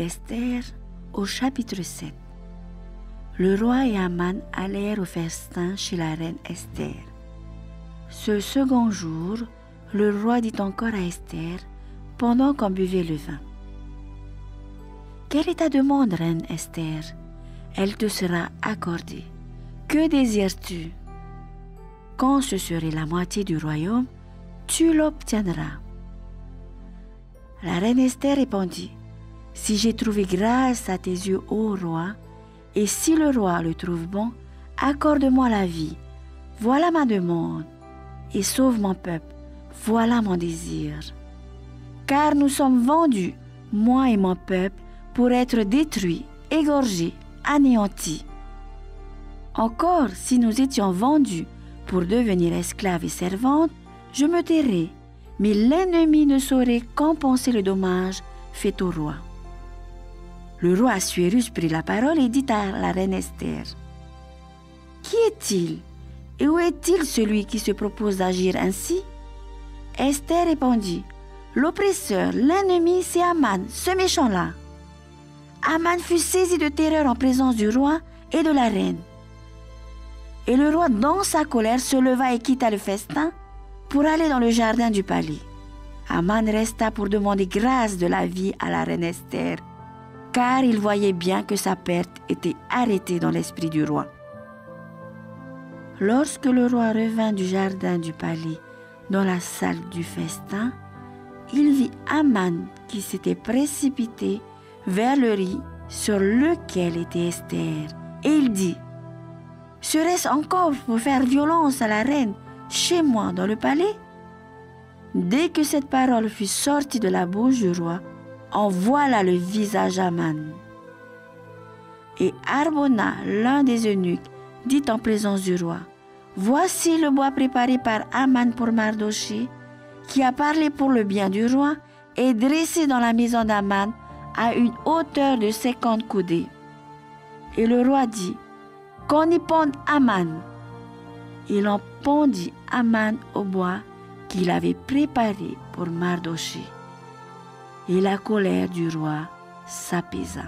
d'Esther au chapitre 7. Le roi et Haman allèrent au festin chez la reine Esther. Ce second jour, le roi dit encore à Esther, pendant qu'on buvait le vin. « Quelle est ta demande, reine Esther? Elle te sera accordée. Que désires-tu? Quand ce serait la moitié du royaume, tu l'obtiendras. » La reine Esther répondit, « Si j'ai trouvé grâce à tes yeux, ô roi, et si le roi le trouve bon, accorde-moi la vie. Voilà ma demande. Et sauve mon peuple. Voilà mon désir. Car nous sommes vendus, moi et mon peuple, pour être détruits, égorgés, anéantis. Encore, si nous étions vendus pour devenir esclaves et servantes, je me tairais, mais l'ennemi ne saurait compenser le dommage fait au roi. » Le roi Assuérus prit la parole et dit à la reine Esther, « Qui est-il et où est-il celui qui se propose d'agir ainsi ?» Esther répondit, « L'oppresseur, l'ennemi, c'est Haman, ce méchant-là. » Haman fut saisi de terreur en présence du roi et de la reine. Et le roi, dans sa colère, se leva et quitta le festin pour aller dans le jardin du palais. Haman resta pour demander grâce de la vie à la reine Esther, car il voyait bien que sa perte était arrêtée dans l'esprit du roi. Lorsque le roi revint du jardin du palais dans la salle du festin, il vit Haman qui s'était précipité vers le lit sur lequel était Esther. Et il dit, « Serait-ce encore pour faire violence à la reine chez moi dans le palais ?» Dès que cette parole fut sortie de la bouche du roi, en voilà le visage d'Haman. Et Harbona, l'un des eunuques, dit en présence du roi, « Voici le bois préparé par Haman pour Mardochée, qui a parlé pour le bien du roi, et dressé dans la maison d'Haman à une hauteur de 50 coudées. » Et le roi dit, « Qu'on y pende Haman. » Il en pendit Haman au bois qu'il avait préparé pour Mardochée. Et la colère du roi s'apaisa.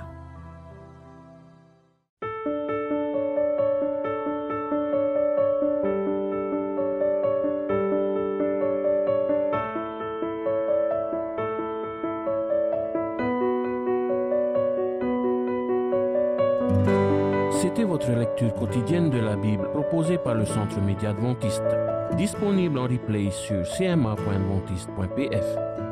C'était votre lecture quotidienne de la Bible proposée par le Centre Média Adventiste, disponible en replay sur cma.adventiste.pf.